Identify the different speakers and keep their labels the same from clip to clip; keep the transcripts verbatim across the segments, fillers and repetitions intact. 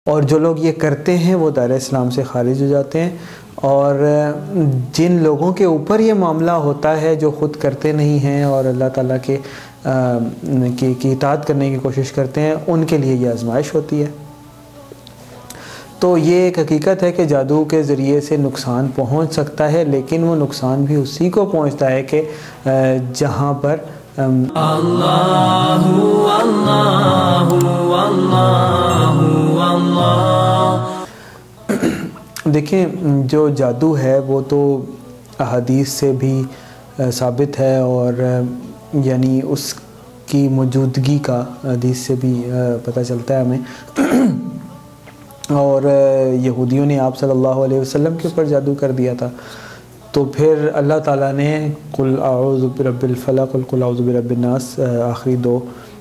Speaker 1: اور جو لوگ یہ کرتے ہیں وہ دائرہ اسلام سے خارج ہو جاتے ہیں، اور جن لوگوں کے اوپر یہ معاملہ ہوتا ہے جو خود کرتے نہیں ہیں اور اللہ تعالیٰ کے کی, کی اطاعت کرنے کی کوشش کرتے ہیں، ان کے لیے یہ آزمائش ہوتی ہے۔ تو یہ ایک حقیقت ہے کہ جادو کے ذریعے سے نقصان پہنچ سکتا ہے، لیکن وہ نقصان بھی اسی کو پہنچتا ہے کہ جہاں پر اللہ اللہ اللہ اللہ۔ دیکھیں، جو جادو ہے وہ تو احادیث سے بھی ثابت ہے، اور یعنی اس کی موجودگی کا حدیث سے بھی پتہ چلتا ہے ہمیں، اور یہودیوں نے آپ صلی اللہ علیہ وسلم کے اوپر جادو کر دیا تھا، تو پھر اللہ تعالیٰ نے قل اعوذ برب الفلق اور قل اعوذ برب الناس آخری دو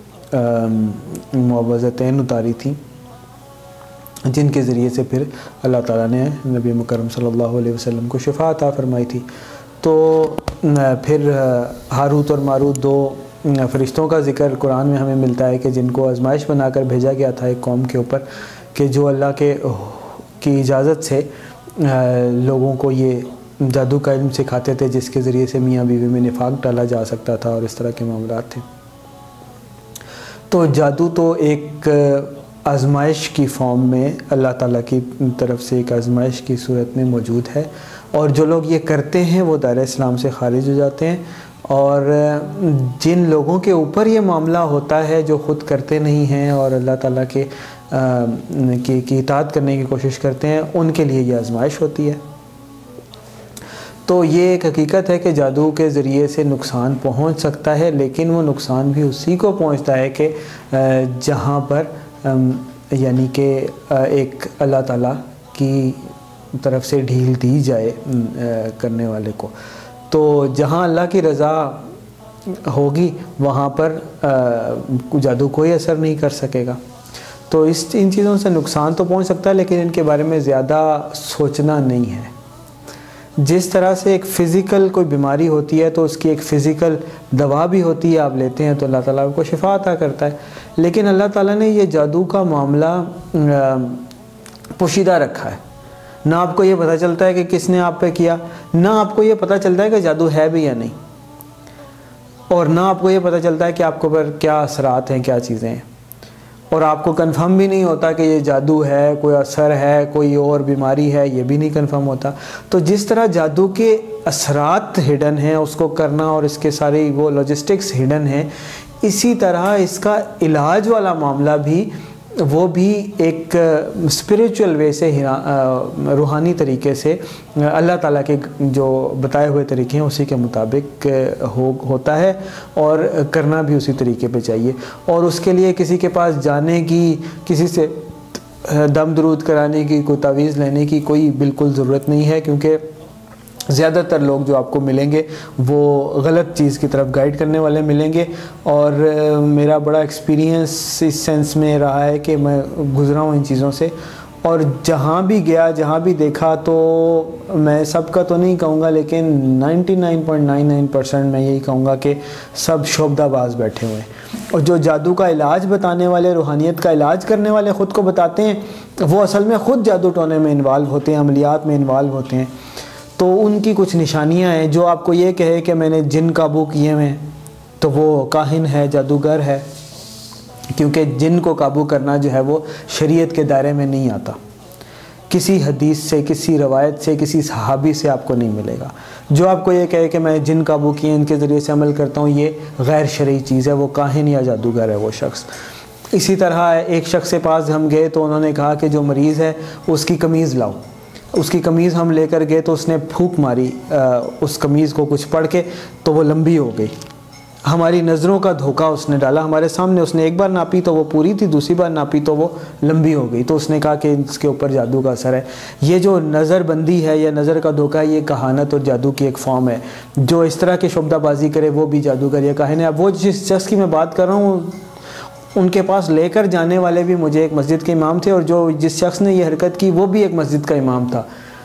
Speaker 1: معوذتین اتاری تھیں، جن کے ذریعے سے پھر اللہ تعالیٰ نے نبی مکرم صلی اللہ علیہ وسلم کو شفا عطا فرمائی تھی۔ تو پھر ہاروت اور ماروت دو فرشتوں کا ذکر قرآن میں ہمیں ملتا ہے کہ جن کو آزمائش بنا کر بھیجا گیا تھا ایک قوم کے اوپر، کہ جو اللہ کے کی اجازت سے لوگوں کو یہ جادو کا علم سکھاتے تھے، جس کے ذریعے سے میاں بیوی میں نفاق ڈالا جا سکتا تھا اور اس طرح کے معاملات تھے۔ تو جادو تو ایک آزمائش کی فارم میں اللہ تعالیٰ کی طرف سے ایک آزمائش کی صورت میں موجود ہے، اور جو لوگ یہ کرتے ہیں وہ دائرہ اسلام سے خارج ہو جاتے ہیں، اور جن لوگوں کے اوپر یہ معاملہ ہوتا ہے جو خود کرتے نہیں ہیں اور اللہ تعالیٰ کے کی, کی اطاعت کرنے کی کوشش کرتے ہیں، ان کے لیے یہ آزمائش ہوتی ہے۔ تو یہ ایک حقیقت ہے کہ جادو کے ذریعے سے نقصان پہنچ سکتا ہے، لیکن وہ نقصان بھی اسی کو پہنچتا ہے کہ جہاں پر یعنی کہ ایک اللہ تعالیٰ کی طرف سے ڈھیل دی جائے کرنے والے کو۔ تو جہاں اللہ کی رضا ہوگی وہاں پر جادو کوئی اثر نہیں کر سکے گا۔ تو اس ان چیزوں سے نقصان تو پہنچ سکتا ہے، لیکن ان کے بارے میں زیادہ سوچنا نہیں ہے۔ جس طرح سے ایک فزیکل کوئی بیماری ہوتی ہے تو اس کی ایک فزیکل دوا بھی ہوتی ہے، آپ لیتے ہیں تو اللہ تعالیٰ آپ کو شفا عطا کرتا ہے، لیکن اللہ تعالیٰ نے یہ جادو کا معاملہ پوشیدہ رکھا ہے۔ نہ آپ کو یہ پتہ چلتا ہے کہ کس نے آپ پہ کیا، نہ آپ کو یہ پتہ چلتا ہے کہ جادو ہے بھی یا نہیں، اور نہ آپ کو یہ پتہ چلتا ہے کہ آپ کو پر کیا اثرات ہیں، کیا چیزیں ہیں، اور آپ کو کنفرم بھی نہیں ہوتا کہ یہ جادو ہے، کوئی اثر ہے، کوئی اور بیماری ہے، یہ بھی نہیں کنفرم ہوتا۔ تو جس طرح جادو کے اثرات ہڈن ہیں اس کو کرنا، اور اس کے ساری وہ لاجسٹکس ہڈن ہیں، اسی طرح اس کا علاج والا معاملہ بھی وہ بھی ایک اسپریچول وے سے، روحانی طریقے سے اللہ تعالیٰ کے جو بتائے ہوئے طریقے ہیں اسی کے مطابق ہو ہوتا ہے، اور کرنا بھی اسی طریقے پہ چاہیے۔ اور اس کے لیے کسی کے پاس جانے کی، کسی سے دم درود کرانے کی، کوئی تعویذ لینے کی کوئی بالکل ضرورت نہیں ہے، کیونکہ زیادہ تر لوگ جو آپ کو ملیں گے وہ غلط چیز کی طرف گائیڈ کرنے والے ملیں گے۔ اور میرا بڑا ایکسپیرینس اس سینس میں رہا ہے کہ میں گزرا ہوں ان چیزوں سے، اور جہاں بھی گیا، جہاں بھی دیکھا، تو میں سب کا تو نہیں کہوں گا لیکن ninety nine point nine nine percent میں یہی کہوں گا کہ سب شعبدہ باز بیٹھے ہوئے ہیں، اور جو جادو کا علاج بتانے والے، روحانیت کا علاج کرنے والے خود کو بتاتے ہیں، وہ اصل میں خود جادو ٹونے میں انوالو ہوتے ہیں، عملیات میں انوالو ہوتے ہیں۔ تو ان کی کچھ نشانیاں ہیں۔ جو آپ کو یہ کہے کہ میں نے جن قابو کیے ہوئے تو وہ کاہن ہے، جادوگر ہے، کیونکہ جن کو قابو کرنا جو ہے وہ شریعت کے دائرے میں نہیں آتا، کسی حدیث سے، کسی روایت سے، کسی صحابی سے آپ کو نہیں ملے گا۔ جو آپ کو یہ کہے کہ میں جن قابو کیے ان کے ذریعے سے عمل کرتا ہوں، یہ غیر شرعی چیز ہے، وہ کاہن یا جادوگر ہے وہ شخص۔ اسی طرح ایک شخص کے پاس ہم گئے تو انہوں نے کہا کہ جو مریض ہے اس کی قمیض لاؤ، اس کی قمیض ہم لے کر گئے تو اس نے پھونک ماری اس قمیض کو کچھ پڑھ کے، تو وہ لمبی ہو گئی۔ ہماری نظروں کا دھوکہ اس نے ڈالا ہمارے سامنے، اس نے ایک بار ناپی تو وہ پوری تھی، دوسری بار ناپی تو وہ لمبی ہو گئی، تو اس نے کہا کہ اس کے اوپر جادو کا اثر ہے۔ یہ جو نظر بندی ہے یا نظر کا دھوکہ ہے، یہ کہانت اور جادو کی ایک فارم ہے۔ جو اس طرح کے شعبدہ بازی کرے وہ بھی جادوگر یا کاہن ہے۔ اب وہ جس شخص کی میں بات کر رہا ہوں ان کے پاس لے کر جانے والے بھی مجھے ایک مسجد کے امام تھے، اور جو جس شخص نے یہ حرکت کی وہ بھی ایک مسجد کا امام تھا۔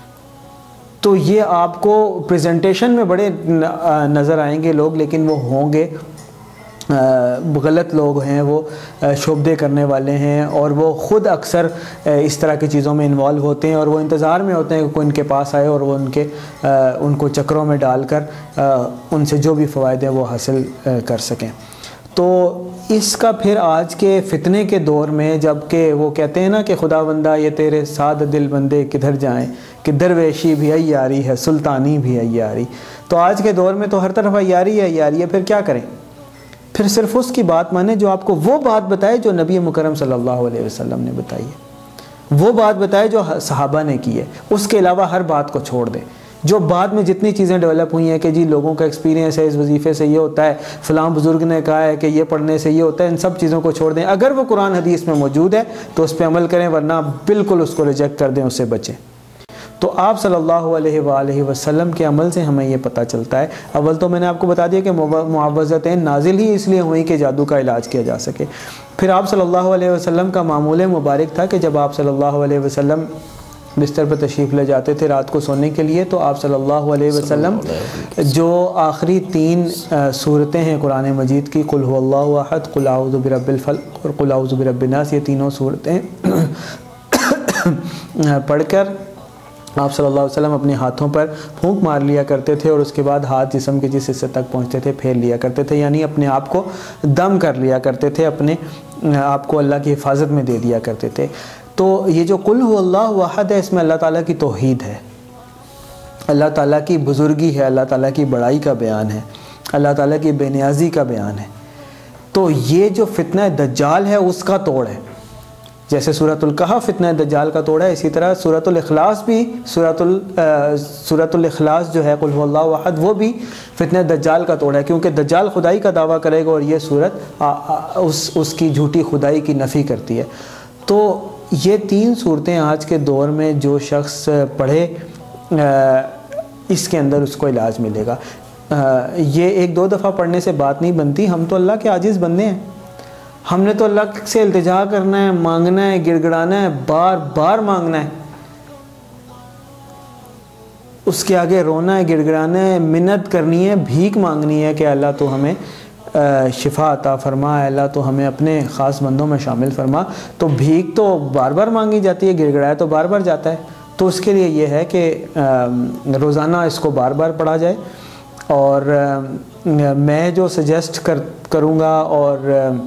Speaker 1: تو یہ آپ کو پریزنٹیشن میں بڑے نظر آئیں گے لوگ، لیکن وہ ہوں گے غلط لوگ ہیں، وہ شعبدے کرنے والے ہیں، اور وہ خود اکثر اس طرح کی چیزوں میں انوالو ہوتے ہیں، اور وہ انتظار میں ہوتے ہیں کہ کوئی ان کے پاس آئے اور وہ ان کے ان کو چکروں میں ڈال کر ان سے جو بھی فوائد ہیں وہ حاصل کر سکیں۔ تو اس کا پھر آج کے فتنے کے دور میں، جب کہ وہ کہتے ہیں نا کہ خدا بندہ یہ تیرے سادہ دل بندے کدھر جائیں، کہ درویشی بھی عیاری ہے، سلطانی بھی عیاری، تو آج کے دور میں تو ہر طرف عیاری ہے عیاری ہے، پھر کیا کریں؟ پھر صرف اس کی بات مانیں جو آپ کو وہ بات بتائے جو نبی مکرم صلی اللہ علیہ وسلم نے بتائی ہے، وہ بات بتائے جو صحابہ نے کی ہے، اس کے علاوہ ہر بات کو چھوڑ دیں۔ جو بعد میں جتنی چیزیں ڈیولپ ہوئی ہیں کہ جی لوگوں کا ایکسپیرینس ہے، اس وظیفے سے یہ ہوتا ہے، فلاں بزرگ نے کہا ہے کہ یہ پڑھنے سے یہ ہوتا ہے، ان سب چیزوں کو چھوڑ دیں۔ اگر وہ قرآن حدیث میں موجود ہے تو اس پہ عمل کریں، ورنہ بالکل اس کو ریجیکٹ کر دیں، اس سے بچیں۔ تو آپ صلی اللہ علیہ وآلہ وسلم کے عمل سے ہمیں یہ پتہ چلتا ہے، اول تو میں نے آپ کو بتا دیا کہ معوذتین نازل ہی اس لیے ہوئی کہ جادو کا علاج کیا جا سکے۔ پھر آپ صلی اللہ علیہ وسلم کا معمول مبارک تھا کہ جب آپ صلی اللہ علیہ وسلم بستر پر تشریف لے جاتے تھے رات کو سونے کے لیے، تو آپ صلی اللہ علیہ وسلم جو آخری تین صورتیں ہیں قرآن مجید کی، قل هو اللہ احد، قل اعوذ برب الفلق اور قل اعوذ برب الناس، یہ تینوں صورتیں پڑھ کر آپ صلی اللہ علیہ وسلم اپنے ہاتھوں پر پھونک مار لیا کرتے تھے، اور اس کے بعد ہاتھ جسم کے جس حصے تک پہنچتے تھے پھیر لیا کرتے تھے، یعنی اپنے آپ کو دم کر لیا کرتے تھے، اپنے آپ کو اللہ کی حفاظت میں دے دیا کرتے تھے۔ تو یہ جو قل هو اللہ احد ہے، اس میں اللہ تعالیٰ کی توحید ہے، اللہ تعالیٰ کی بزرگی ہے، اللہ تعالیٰ کی بڑائی کا بیان ہے، اللہ تعالیٰ کی بے نیازی کا بیان ہے۔ تو یہ جو فتنہ دجال ہے اس کا توڑ ہے، جیسے سورۃ الکہف فتنہ دجال کا توڑ ہے، اسی طرح سورۃ الاخلاص بھی سورۃ ال سورۃ الاخلاص جو ہے قل هو اللہ احد، وہ بھی فتنہ دجال کا توڑ ہے، کیونکہ دجال خدائی کا دعویٰ کرے گا اور یہ سورت اس اس کی جھوٹی خدائی کی نفی کرتی ہے۔ تو یہ تین صورتیں آج کے دور میں جو شخص پڑھے اس کے اندر اس کو علاج ملے گا۔ یہ ایک دو دفعہ پڑھنے سے بات نہیں بنتی، ہم تو اللہ کے عاجز بندے ہیں، ہم نے تو اللہ سے التجا کرنا ہے، مانگنا ہے، گڑ گڑانا ہے، بار بار مانگنا ہے، اس کے آگے رونا ہے، گڑ گڑانا ہے، منت کرنی ہے، بھیک مانگنی ہے کہ اللہ تو ہمیں شفا عطا فرما، اللہ تو ہمیں اپنے خاص بندوں میں شامل فرما۔ تو بھیک تو بار بار مانگی جاتی ہے، گڑ گڑایا تو بار بار جاتا ہے، تو اس کے لیے یہ ہے کہ روزانہ اس کو بار بار پڑھا جائے۔ اور میں جو سجیسٹ کر کروں گا اور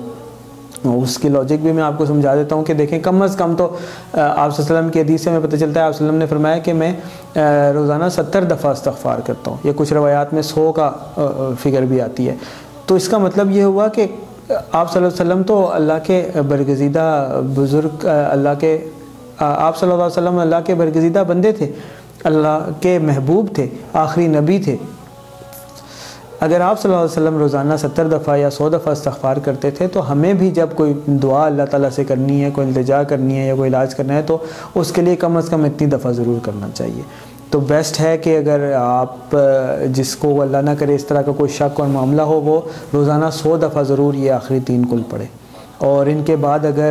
Speaker 1: اس کی لاجک بھی میں آپ کو سمجھا دیتا ہوں کہ دیکھیں کم از کم تو آپ صلی اللہ علیہ وسلم کی حدیث سے ہمیں پتہ چلتا ہے، آپ صلی اللہ علیہ وسلم نے فرمایا کہ میں روزانہ ستر دفعہ استغفار کرتا ہوں، یہ کچھ روایات میں سو کا فگر بھی آتی ہے۔ تو اس کا مطلب یہ ہوا کہ آپ صلی اللہ علیہ وسلم تو اللہ کے برگزیدہ بزرگ، اللہ کے آپ صلی اللہ علیہ وسلم اللہ کے برگزیدہ بندے تھے، اللہ کے محبوب تھے، آخری نبی تھے۔ اگر آپ صلی اللہ علیہ وسلم روزانہ ستر دفعہ یا سو دفعہ استغفار کرتے تھے، تو ہمیں بھی جب کوئی دعا اللہ تعالیٰ سے کرنی ہے، کوئی التجا کرنی ہے یا کوئی علاج کرنا ہے، تو اس کے لیے کم از کم اتنی دفعہ ضرور کرنا چاہیے۔ تو بیسٹ ہے کہ اگر آپ جس کو اللہ نہ کرے اس طرح کا کوئی شک اور معاملہ ہو، وہ روزانہ سو دفعہ ضرور یہ آخری تین کل پڑھے، اور ان کے بعد اگر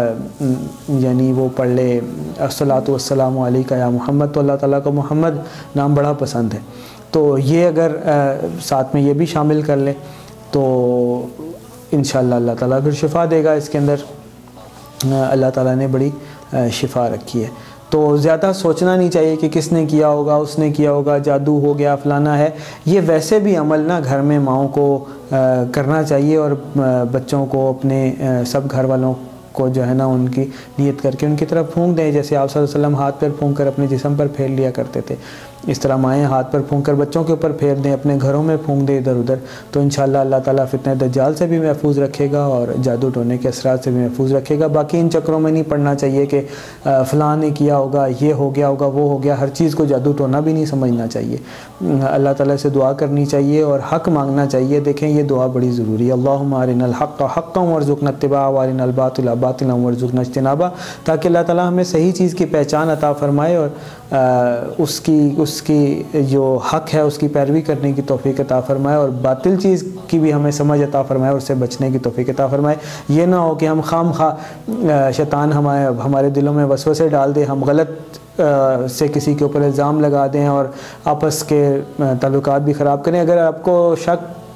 Speaker 1: یعنی وہ پڑھ لے الصلاۃ والسلام علیکہ یا محمد، تو اللہ تعالیٰ کو محمد نام بڑا پسند ہے، تو یہ اگر ساتھ میں یہ بھی شامل کر لیں تو انشاءاللہ اللہ تعالیٰ پھر شفا دے گا۔ اس کے اندر اللہ تعالیٰ نے بڑی شفا رکھی ہے۔ تو زیادہ سوچنا نہیں چاہیے کہ کس نے کیا ہوگا، اس نے کیا ہوگا، جادو ہو گیا، فلانا ہے۔ یہ ویسے بھی عمل نہ گھر میں ماؤں کو کرنا چاہیے، اور بچوں کو اپنے سب گھر والوں کو جو ہے نا ان کی نیت کر کے ان کی طرف پھونک دیں، جیسے آپ صلی اللہ علیہ وسلم ہاتھ پر پھونک کر اپنے جسم پر پھیر لیا کرتے تھے، اس طرح مائیں ہاتھ پر پھونک کر بچوں کے اوپر پھیر دیں، اپنے گھروں میں پھونک دیں ادھر ادھر، تو انشاءاللہ اللہ تعالیٰ فتنہ دجال سے بھی محفوظ رکھے گا اور جادو ٹونے کے اثرات سے بھی محفوظ رکھے گا۔ باقی ان چکروں میں نہیں پڑنا چاہیے کہ فلاں نے کیا ہوگا، یہ ہو گیا ہوگا، وہ ہو گیا، ہر چیز کو جادو ٹونا بھی نہیں سمجھنا چاہیے۔ اللہ تعالیٰ سے دعا کرنی چاہیے اور حق مانگنا چاہیے۔ دیکھیں یہ دعا بڑی ضروری ہے، اللہم ارنا الحق حقا وارزقنا اتباعہ وارنا الباطل باطلا وارزقنا اجتنابہ، تاکہ اللہ تعالیٰ ہمیں صحیح چیز کی پہچان عطا فرمائے اور اس کی اس کی جو حق ہے اس کی پیروی کرنے کی توفیق عطا فرمائے، اور باطل چیز کی بھی ہمیں سمجھ عطا فرمائے اور اس سے بچنے کی توفیق عطا فرمائے۔ یہ نہ ہو کہ ہم خام خواہ شیطان ہمارے ہمارے دلوں میں وسوسے ڈال دے، ہم غلط سے کسی کے اوپر الزام لگا دیں اور آپس کے تعلقات بھی خراب کریں۔ اگر آپ کو شک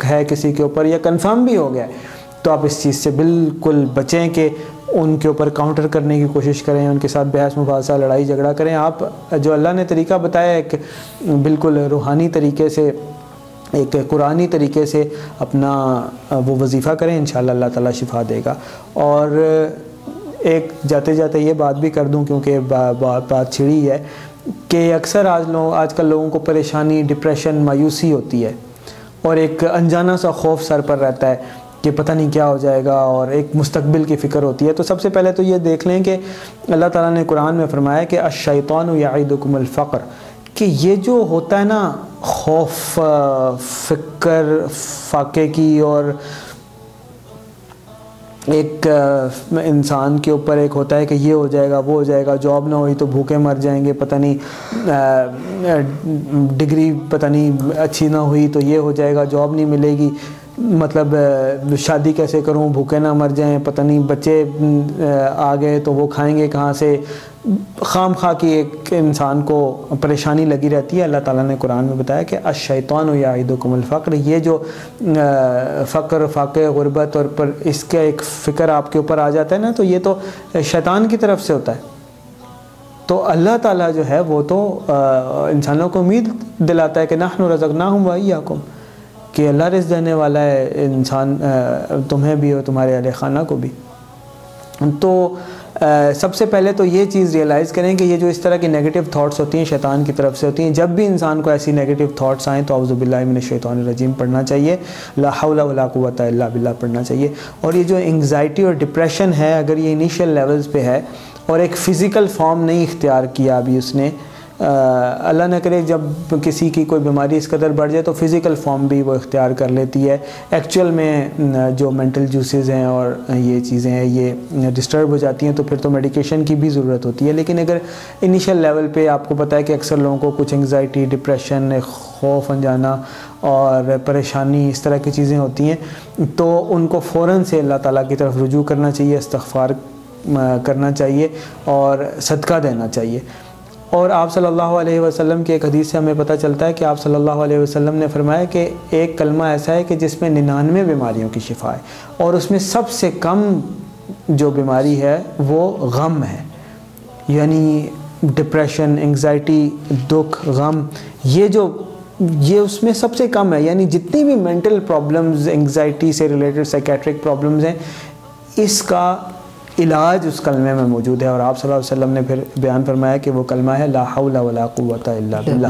Speaker 1: شک ہے کسی کے اوپر یا کنفرم بھی ہو گیا ہے تو آپ اس چیز سے بالکل بچیں کہ ان کے اوپر کاؤنٹر کرنے کی کوشش کریں، ان کے ساتھ بحث مباحثہ لڑائی جھگڑا کریں۔ آپ جو اللہ نے طریقہ بتایا ہے ایک بالکل روحانی طریقے سے، ایک قرآنی طریقے سے اپنا وہ وظیفہ کریں، انشاءاللہ اللہ تعالیٰ شفا دے گا۔ اور ایک جاتے جاتے یہ بات بھی کر دوں کیونکہ بات بات چھڑی ہے کہ اکثر آج لوگ آج کل لوگوں کو پریشانی، ڈپریشن، مایوسی ہوتی ہے اور ایک انجانا سا خوف سر پر رہتا ہے کہ پتہ نہیں کیا ہو جائے گا، اور ایک مستقبل کی فکر ہوتی ہے۔ تو سب سے پہلے تو یہ دیکھ لیں کہ اللہ تعالیٰ نے قرآن میں فرمایا کہ الشیطان یعدکم الفقر، کہ یہ جو ہوتا ہے نا خوف، فکر، فاقے کی، اور ایک انسان کے اوپر ایک ہوتا ہے کہ یہ ہو جائے گا، وہ ہو جائے گا، جاب نہ ہوئی تو بھوکے مر جائیں گے، پتہ نہیں ڈگری پتہ نہیں اچھی نہ ہوئی تو یہ ہو جائے گا، جاب نہیں ملے گی، مطلب شادی کیسے کروں، بھوکے نہ مر جائیں، پتہ نہیں بچے آ گئے تو وہ کھائیں گے کہاں سے، خام خواہ کی ایک انسان کو پریشانی لگی رہتی ہے۔ اللہ تعالیٰ نے قرآن میں بتایا کہ الشیطان یعدکم الفقر، یہ جو فقر، فاقے، غربت اور پر اس کا ایک فکر آپ کے اوپر آ جاتا ہے نا، تو یہ تو شیطان کی طرف سے ہوتا ہے۔ تو اللہ تعالیٰ جو ہے وہ تو انسانوں کو امید دلاتا ہے کہ نحن رزقناہم وایاکم، کہ اللہ رزق دینے والا ہے انسان تمہیں بھی اور تمہارے اہل خانہ کو بھی۔ تو سب سے پہلے تو یہ چیز ریئلائز کریں کہ یہ جو اس طرح کی نیگیٹو تھاٹس ہوتی ہیں شیطان کی طرف سے ہوتی ہیں۔ جب بھی انسان کو ایسی نیگیٹو تھاٹس آئیں تو اعوذ باللہ من الشیطان الرجیم پڑھنا چاہیے، لا حول ولا قوۃ الا باللہ پڑھنا چاہیے۔ اور یہ جو انگزائٹی اور ڈپریشن ہے، اگر یہ انیشیل لیولز پہ ہے اور ایک فزیکل فارم نہیں اختیار کیا ابھی اس نے، اللہ نہ کرے جب کسی کی کوئی بیماری اس قدر بڑھ جائے تو فزیکل فارم بھی وہ اختیار کر لیتی ہے، ایکچوئل میں جو مینٹل جوسز ہیں اور یہ چیزیں ہیں یہ ڈسٹرب ہو جاتی ہیں، تو پھر تو میڈیکیشن کی بھی ضرورت ہوتی ہے۔ لیکن اگر انیشیل لیول پہ آپ کو پتہ ہے کہ اکثر لوگوں کو کچھ انگزائٹی، ڈپریشن، خوف، انجانا اور پریشانی اس طرح کی چیزیں ہوتی ہیں، تو ان کو فوراً سے اللہ تعالیٰ کی طرف رجوع کرنا چاہیے، استغفار کرنا چاہیے اور صدقہ دینا چاہیے۔ اور آپ صلی اللہ علیہ وسلم کی ایک حدیث سے ہمیں پتہ چلتا ہے کہ آپ صلی اللہ علیہ وسلم نے فرمایا کہ ایک کلمہ ایسا ہے کہ جس میں ننانوے بیماریوں کی شفا ہے، اور اس میں سب سے کم جو بیماری ہے وہ غم ہے، یعنی ڈپریشن، انگزائٹی، دکھ، غم، یہ جو یہ اس میں سب سے کم ہے۔ یعنی جتنی بھی مینٹل پرابلمز، انگزائٹی سے ریلیٹڈ سائیکیٹرک پرابلمز ہیں، اس کا علاج اس کلمے میں موجود ہے۔ اور آپ صلی اللہ علیہ وسلم نے پھر بیان فرمایا کہ وہ کلمہ ہے لا حول ولا قوۃ الا باللہ،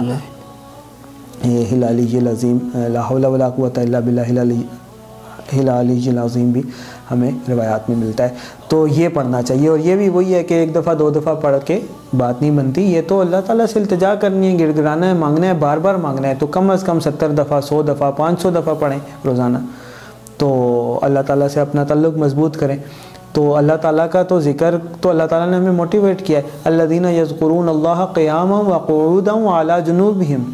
Speaker 1: یہ ہلالی العظیم، لا حول ولا قوۃ الا باللہ ہلالی العظیم بھی ہمیں روایات میں ملتا ہے۔ تو یہ پڑھنا چاہیے، اور یہ بھی وہی ہے کہ ایک دفعہ دو دفعہ پڑھ کے بات نہیں بنتی، یہ تو اللہ تعالیٰ سے التجا کرنی ہے، گڑ گڑانا ہے، مانگنا ہے، بار بار مانگنا ہے، تو کم از کم ستر دفعہ، سو دفعہ، پانچ سو دفعہ پڑھیں روزانہ، تو اللہ تعالیٰ سے اپنا تعلق مضبوط کریں۔ تو اللہ تعالیٰ کا تو ذکر تو اللہ تعالیٰ نے ہمیں موٹیویٹ کیا ہے، الذین یذکرون اللہ قیاما وقعودا وعلی جنوبہم،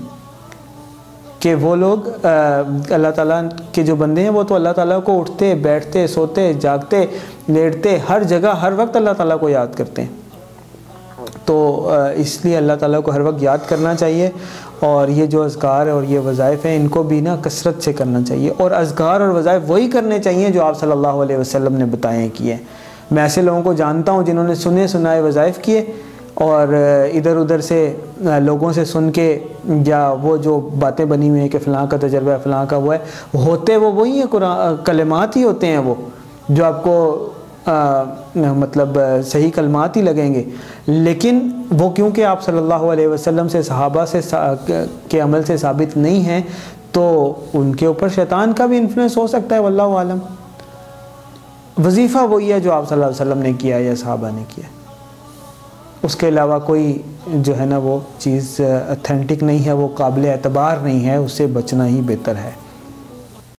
Speaker 1: کہ وہ لوگ اللہ تعالیٰ کے جو بندے ہیں وہ تو اللہ تعالیٰ کو اٹھتے، بیٹھتے، سوتے، جاگتے، لیٹتے، ہر جگہ ہر وقت اللہ تعالیٰ کو یاد کرتے ہیں۔ تو اس لیے اللہ تعالیٰ کو ہر وقت یاد کرنا چاہیے، اور یہ جو اذکار اور یہ وظائف ہیں ان کو بھی نا کثرت سے کرنا چاہیے، اور اذکار اور وظائف وہی کرنے چاہیے جو آپ صلی اللہ علیہ وسلم نے بتائے کیے۔ میں ایسے لوگوں کو جانتا ہوں جنہوں نے سنے سنائے وظائف کیے، اور ادھر ادھر سے لوگوں سے سن کے، یا وہ جو باتیں بنی ہوئی ہیں کہ فلاں کا تجربہ ہے، فلاں کا وہ ہے، ہوتے وہ وہی ہیں، قرآن کلمات ہی ہوتے ہیں وہ، جو آپ کو آ, مطلب صحیح کلمات ہی لگیں گے، لیکن وہ کیونکہ آپ صلی اللہ علیہ وسلم سے، صحابہ سے کے عمل سے ثابت نہیں ہیں، تو ان کے اوپر شیطان کا بھی انفلوئنس ہو سکتا ہے، واللہ عالم۔ وظیفہ وہی ہے جو آپ صلی اللہ علیہ وسلم نے کیا یا صحابہ نے کیا، اس کے علاوہ کوئی جو ہے نا وہ چیز اتھینٹک نہیں ہے، وہ قابل اعتبار نہیں ہے، اس سے بچنا ہی بہتر ہے۔